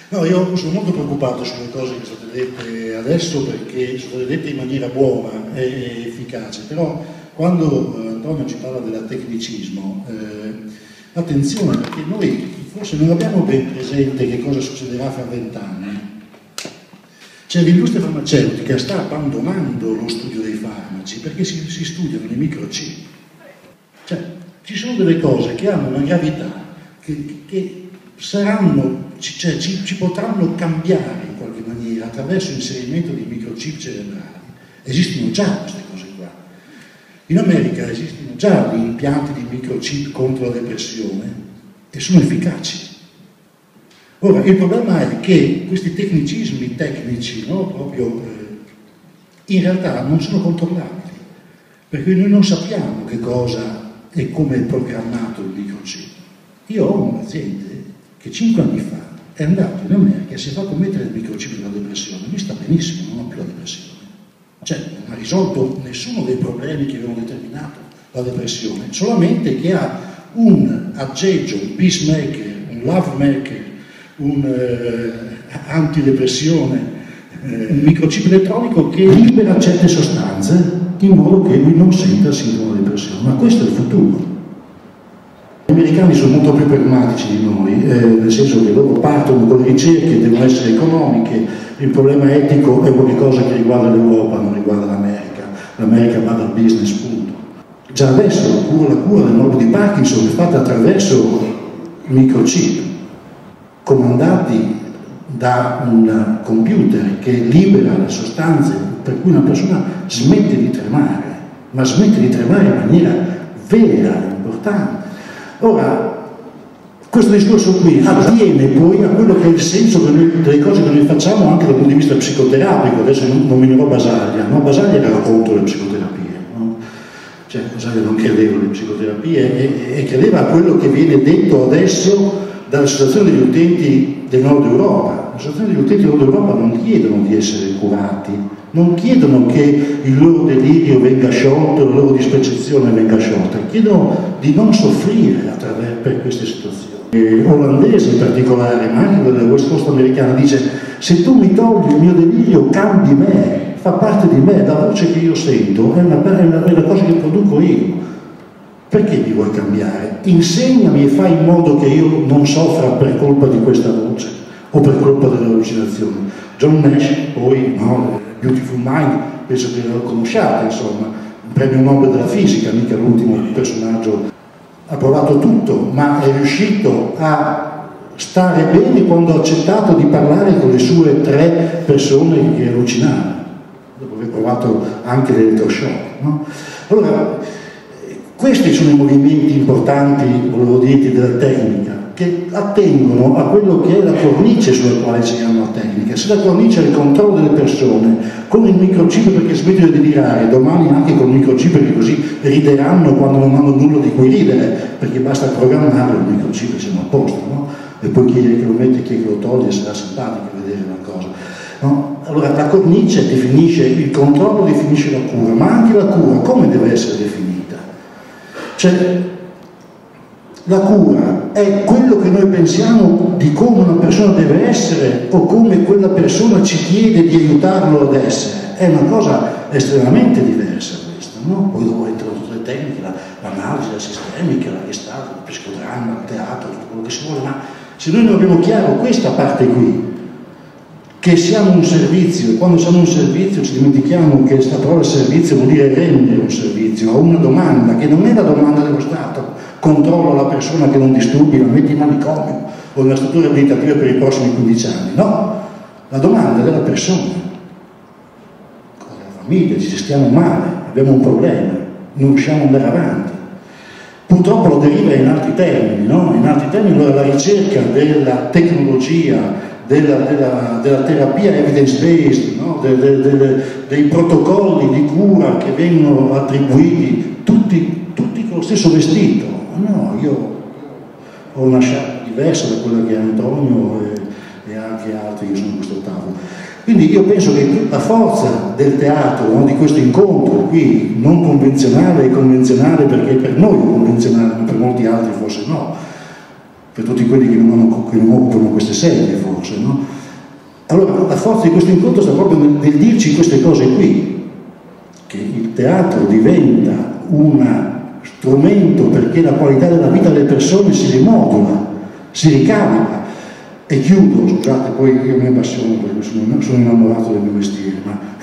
No, io sono molto preoccupato sulle cose che sono state dette adesso, perché sono state dette in maniera buona e efficace, però quando Antonio ci parla del tecnicismo, attenzione, perché noi forse non abbiamo ben presente che cosa succederà fra 20 anni. Cioè l'industria farmaceutica sta abbandonando lo studio dei farmaci perché si studiano i microchip. Cioè ci sono delle cose che hanno una gravità che saranno, cioè, ci potranno cambiare in qualche maniera attraverso l'inserimento di microchip cerebrali. Esistono già queste cose qua. In America esistono già gli impianti di microchip contro la depressione e sono efficaci. Ora, il problema è che questi tecnicismi tecnici, no, proprio, in realtà non sono controllabili, perché noi non sappiamo che cosa e come è programmato il microchip. Io ho un paziente che 5 anni fa è andato in America e si è fatto mettere il microchip della depressione, lui sta benissimo, non ha più la depressione. Cioè non ha risolto nessuno dei problemi che avevano determinato la depressione, solamente che ha un aggeggio, un peacemaker, un love maker, un antidepressione, un microchip elettronico che libera certe sostanze in modo che lui non senta il sintomo di depressione. Ma questo è il futuro. Gli americani sono molto più pragmatici di noi, nel senso che loro partono con le ricerche, devono essere economiche, il problema etico è qualcosa che riguarda l'Europa, non riguarda l'America. L'America va dal business, punto. Già adesso la cura del morbo di Parkinson è fatta attraverso microchip, comandati da un computer che libera le sostanze per cui una persona smette di tremare, ma smette di tremare in maniera vera, importante. Ora, questo discorso qui attiene poi a quello che è il senso delle cose che noi facciamo anche dal punto di vista psicoterapico. Adesso nominerò Basaglia, no? Basaglia era contro le psicoterapie, no? Cioè Basaglia non credeva alle psicoterapie e credeva a quello che viene detto adesso dall'associazione degli utenti del Nord Europa. L'associazione degli utenti del Nord Europa non chiedono di essere curati, non chiedono che il loro delirio venga sciolto, la loro dispercezione venga sciolta, chiedono di non soffrire per queste situazioni. Olandese in particolare, ma anche della West Coast americana, dice: se tu mi togli il mio delirio, cambi me, fa parte di me, la voce che io sento è una cosa che produco io. Perché mi vuoi cambiare? Insegnami e fai in modo che io non soffra per colpa di questa voce o per colpa dell'allucinazione. John Nash, poi, no, Beautiful Mind, penso che lo conosciate, insomma, un premio Nobel della fisica, mica l'ultimo personaggio. Ha provato tutto, ma è riuscito a stare bene quando ha accettato di parlare con le sue 3 persone che allucinavano, dopo aver provato anche l'elettroshock, no? Allora, questi sono i movimenti importanti, volevo dirti, della tecnica, che attengono a quello che è la cornice sulla quale giriamo la tecnica. Se la cornice è il controllo delle persone, con il microchip perché smettono di delirare, domani anche con il microchip perché così rideranno quando non hanno nulla di cui ridere, perché basta programmarlo, il microchip e siamo a posto, no? E poi chi è che lo mette, chi è che lo toglie, sarà simpatico vedere una cosa. No? Allora la cornice definisce, il controllo definisce la cura, ma anche la cura come deve essere definita? Cioè, la cura è quello che noi pensiamo di come una persona deve essere o come quella persona ci chiede di aiutarlo ad essere. È una cosa estremamente diversa questa, no? Poi dopo entrano tutte le tecniche, l'analisi, la sistemica, la gestalt, il psicodramma, il teatro, tutto quello che si vuole, ma se noi non abbiamo chiaro questa parte qui, che siamo un servizio, e quando siamo un servizio ci dimentichiamo che questa parola servizio vuol dire rendere un servizio a una domanda, che non è la domanda dello Stato: controlla la persona che non disturbi, la metti in manicomio o in una struttura abilitativa per i prossimi 15 anni. No, la domanda è della persona, con la famiglia, ci gestiamo male, abbiamo un problema, non riusciamo ad andare avanti. Purtroppo la deriva è in altri termini, no? In altri termini la ricerca della tecnologia, della terapia evidence-based, no? Dei protocolli di cura che vengono attribuiti tutti con lo stesso vestito. No, io ho una sciarpa diversa da quella che ha Antonio e anche altri che sono a questo tavolo. Quindi io penso che la forza del teatro, no? Di questo incontro qui, non convenzionale e convenzionale, perché per noi è convenzionale, ma per molti altri forse no, per tutti quelli che non occupano queste sedie forse, no? Allora, la forza di questo incontro sta proprio nel dirci queste cose qui, che il teatro diventa un strumento perché la qualità della vita delle persone si rimodula, si ricarica. E chiudo, scusate, poi io mi appassiono perché sono innamorato del mio mestiere,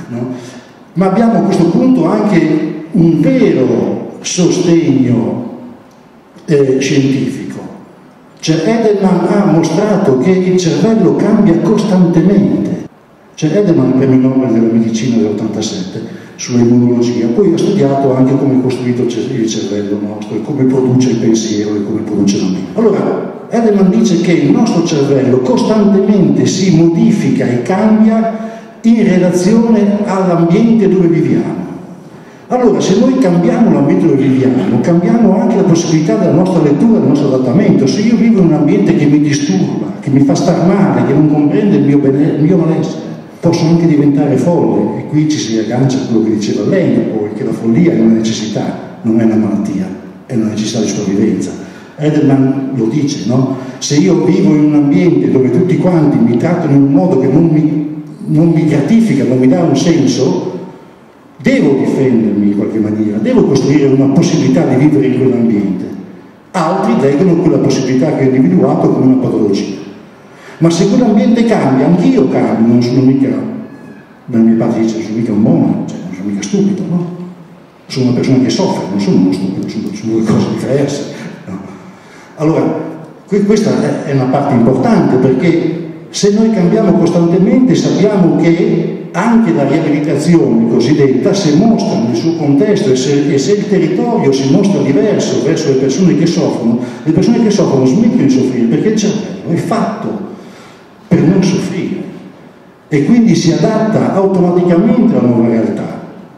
ma abbiamo a questo punto anche un vero sostegno scientifico. Cioè Edelman ha mostrato che il cervello cambia costantemente. Cioè Edelman, il premio Nobel della medicina dell'87 sull'immunologia, poi ha studiato anche come è costruito il cervello nostro, e come produce il pensiero e come produce la mente. Allora, Edelman dice che il nostro cervello costantemente si modifica e cambia in relazione all'ambiente dove viviamo. Allora, se noi cambiamo l'ambiente dove viviamo, cambiamo anche la possibilità della nostra lettura, del nostro adattamento. Se io vivo in un ambiente che mi disturba, che mi fa star male, che non comprende il mio malessere, posso anche diventare folle. E qui ci si aggancia a quello che diceva lei, poi, che la follia è una necessità, non è una malattia, è una necessità di sopravvivenza. Edelman lo dice, no? Se io vivo in un ambiente dove tutti quanti mi trattano in un modo che non mi gratifica, non mi dà un senso, devo difendermi in qualche maniera, devo costruire una possibilità di vivere in quell'ambiente. Altri leggono quella possibilità che ho individuato come una patologia. Ma se quell'ambiente cambia, anch'io cambio, non sono mica, da mia parte dice, non sono mica un mono, cioè non sono mica stupido, no? Sono una persona che soffre, non sono uno stupido, sono due cose diverse. Allora, questa è una parte importante, perché se noi cambiamo costantemente sappiamo che anche la riabilitazione cosiddetta, se mostra nel suo contesto e se il territorio si mostra diverso verso le persone che soffrono smettono di soffrire, perché il cervello è fatto per non soffrire e quindi si adatta automaticamente alla nuova realtà.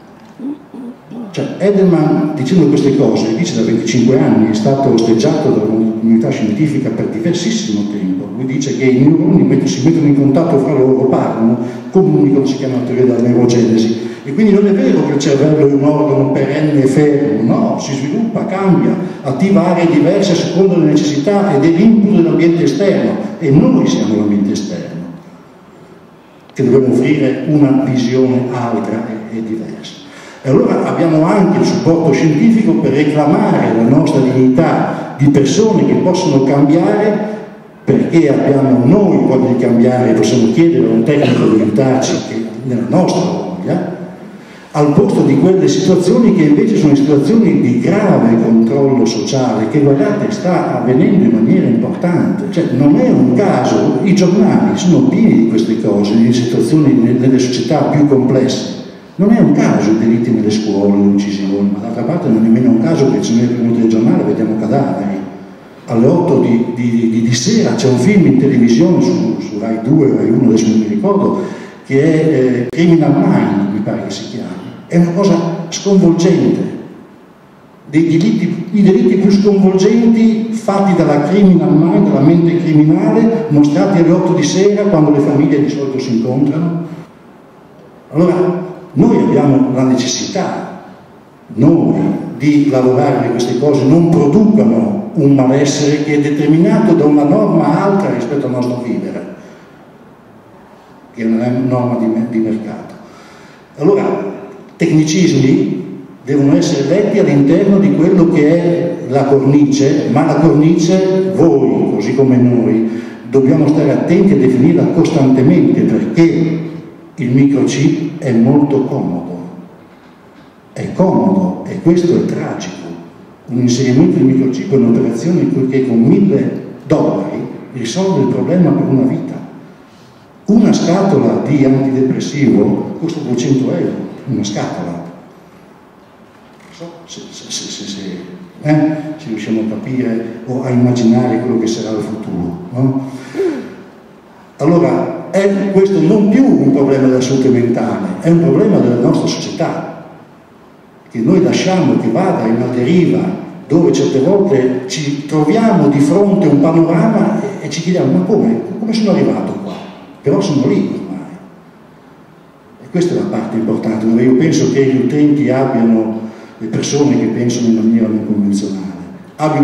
Cioè, Edelman, dicendo queste cose, dice da 25 anni, è stato osteggiato dalla comunità scientifica per diversissimo tempo. Lui dice che i neuroni si mettono in contatto fra loro, parlano, comunicano, si chiama teoria della neurogenesi. E quindi non è vero che il cervello è un organo perenne e fermo, no, si sviluppa, cambia, attiva aree diverse a seconda delle necessità e dell'input dell'ambiente esterno. E noi siamo l'ambiente esterno, che dobbiamo offrire una visione altra e diversa. E allora abbiamo anche il supporto scientifico per reclamare la nostra dignità di persone che possono cambiare, perché abbiamo noi voglia di cambiare, possiamo chiedere a un tecnico di aiutarci nella nostra voglia, al posto di quelle situazioni che invece sono situazioni di grave controllo sociale, che guardate sta avvenendo in maniera importante. Cioè non è un caso, i giornali sono pieni di queste cose, di situazioni nelle società più complesse. Non è un caso i delitti nelle scuole, le uccisioni, ma d'altra parte non è nemmeno un caso che nel primo telegiornale vediamo cadaveri. Alle 8 di sera c'è un film in televisione su Rai 2, Rai 1, adesso non mi ricordo, che è Criminal Mind, mi pare che si chiami. È una cosa sconvolgente. I delitti più sconvolgenti fatti dalla Criminal Mind, dalla mente criminale, mostrati alle 8 di sera quando le famiglie di solito si incontrano. Allora, noi abbiamo la necessità, di lavorare che queste cose non producano un malessere che è determinato da una norma altra rispetto al nostro vivere, che è una norma di mercato. Allora, tecnicismi devono essere letti all'interno di quello che è la cornice, ma la cornice, voi, così come noi, dobbiamo stare attenti a definirla costantemente, perché il microchip è molto comodo e questo è tragico. Un inserimento di microchip è un'operazione che con $1000 risolve il problema per una vita. Una scatola di antidepressivo costa 200 €, una scatola. Non so se riusciamo a capire o a immaginare quello che sarà il futuro, no? Allora, è questo non più un problema della salute mentale, è un problema della nostra società, che noi lasciamo che vada in una deriva dove certe volte ci troviamo di fronte a un panorama e ci chiediamo: ma come sono arrivato qua? Però sono lì ormai. E questa è la parte importante, dove io penso che gli utenti abbiano, le persone che pensano in maniera non convenzionale, abbiano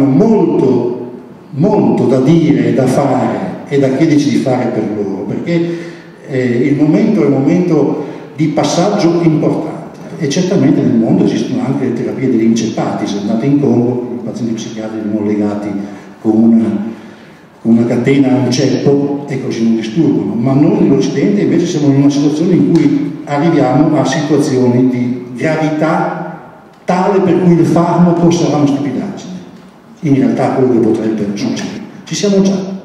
molto da dire e da fare e da chiederci di fare per loro, perché il momento è un momento di passaggio importante e certamente nel mondo esistono anche le terapie degli inceppati. Se andate in Congo, i pazienti psichiatrici vengono legati con una catena a un ceppo e così non disturbano, ma noi nell'Occidente invece siamo in una situazione in cui arriviamo a situazioni di gravità tale per cui il farmaco sarà una stupidaggine. In realtà quello che potrebbe succedere. Ci siamo già.